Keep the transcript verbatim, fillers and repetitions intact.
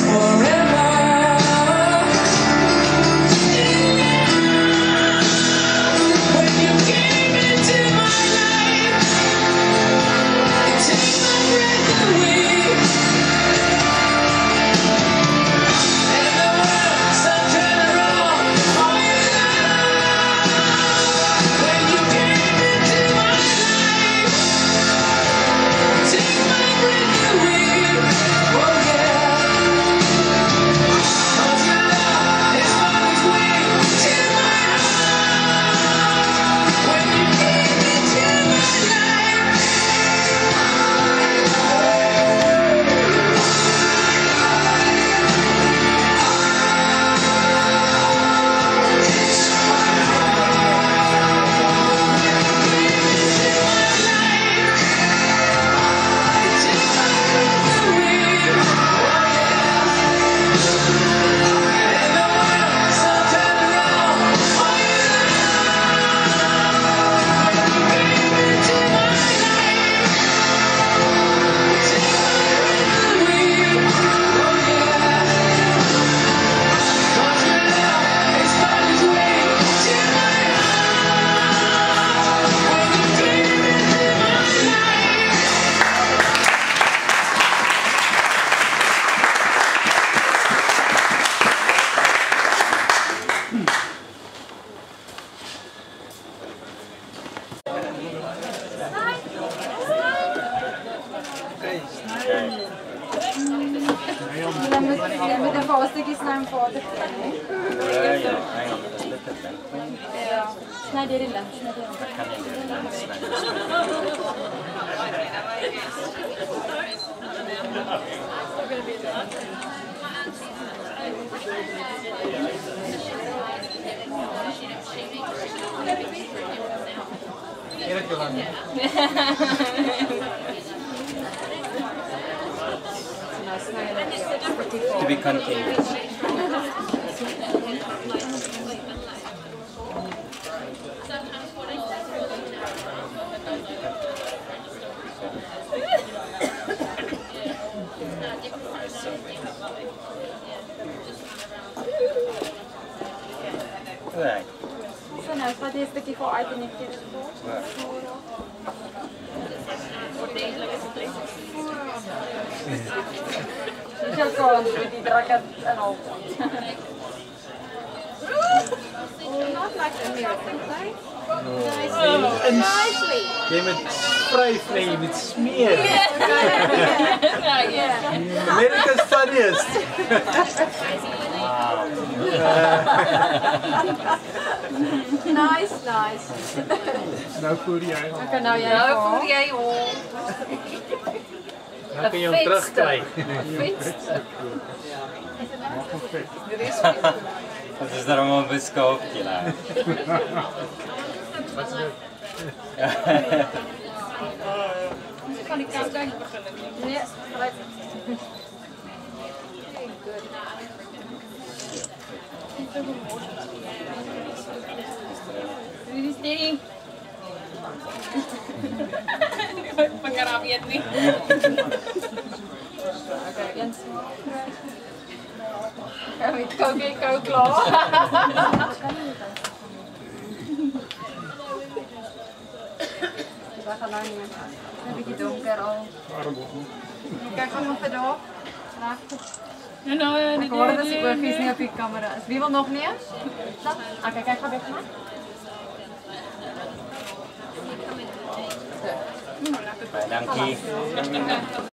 Met de valstukjes naar hem vader. Ja, ja, eigenlijk is het het. Ja. Snijd erin dan. Snijd erin. Dat kan niet to be continued. Right. So nou, wat is het voor item in dit Waar? Dus je kan die draken en al. Nicely. Jy moet spryfvlei, jy moet smeer. America's funniest. Wow. Nice, nice. Nou voer jy hom. Oké, nou jij. Nou voer jij hom. Nou kun jy hom terugkry. Dat is daarom een biskoopje daar. Wat is dit? Kan die koud beginnen? Nee, right. Jullie steady. Pengarabian nih. Oké, Jens. Kami kau ke kau klaar. We gaan nou niet meer. Een beetje donker al. Kijk gewoon even door. Ik hoorde dat ze precies niet op je camera is. Wie wil nog meer? Oké, kijk, ga weg maar. Dank je.